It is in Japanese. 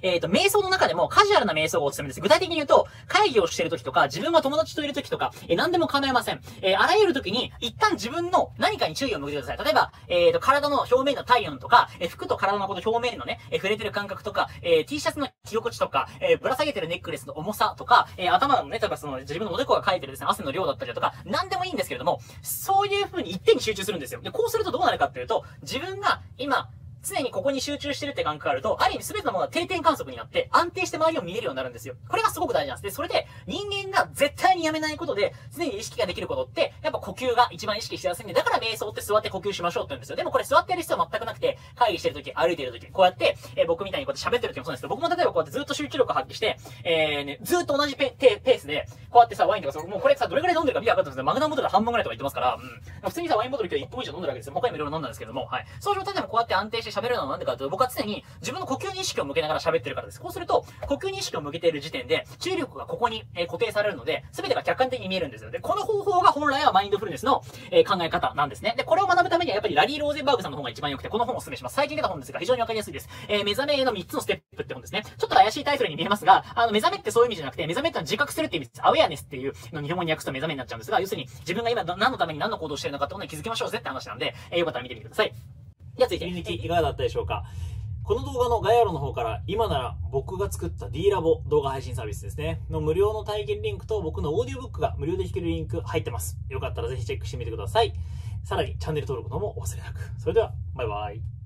瞑想の中でもカジュアルな瞑想がおすすめです。具体的に言うと、会議をしている時とか、自分が友達といる時とか、何でも構いません。あらゆる時に、一旦自分の何かに注意を向けてください。例えば、体の表面の体温とか、服と体のこの表面のね、触れてる感覚とか、T シャツの着心地とか、ぶら下げてるネックレスの重さとか、頭のね、例えばその自分のおでこがかいてるですね、汗の量だったりだとか、何でもいいんですけれども、そういう風に一点に集中するんですよ。で、こうするとどうなるかっていうと、自分が今、常にここに集中してるって感覚があると、ある意味全てのものが定点観測になって、安定して周りを見えるようになるんですよ。これがすごく大事なんです。で、それで、人間が絶対にやめないことで、常に意識ができることって、やっぱ呼吸が一番意識しやすいんで、だから瞑想って座って呼吸しましょうって言うんですよ。でもこれ座ってる必要は全くなくて、会議してるとき、歩いてるとき、こうやって、僕みたいにこうやって喋ってるときもそうなんですけど、僕も例えばこうやってずっと集中力を発揮して、ずっと同じペースで、こうやってさ、ワインとかもうこれさ、どれぐらい飲んでるか見て分かったんですけど、マグナムボトル半分ぐらいとか言ってますから、普通にさ、ワインボトル今日1本以上飲んでるわけですよ。他にもいろいろ飲んだんですけども、はい。そういう状態でもこうやって安定して喋るのはなんでかというと、僕は常に自分の呼吸に意識を向けながら喋ってるからです。こうすると、呼吸に意識を向けている時点で、注意力がここに固定されるので、全てが客観的に見えるんですよ。で、この方法が本来はマインドフルネスの考え方なんですね。で、これを学ぶためにはやっぱりラリー・ローゼンバーグさんの本が一番良くて、この本をお勧めします。最近出た本ですが、非常にわかりやすいです。目覚めの3つのステップって本ですね。ちょっと怪しいタイトルに見えますが、目覚めってそういう意味じゃなくて、目覚めってのは自覚するっていう意味です。アウェアネスっていうの日本語に訳すと目覚めになっちゃうんですが、要するに自分が今何のために何の行動をしているのかってことに気づきましょうぜって話なんで、よかったら見てみてください。では続いて、 切り抜きいかがだったでしょうか。この動画の概要欄の方から今なら僕が作った D ラボ動画配信サービスですね。の無料の体験リンクと僕のオーディオブックが無料で弾けるリンク入ってます。よかったらぜひチェックしてみてください。さらにチャンネル登録の方もお忘れなく。それでは、バイバイ。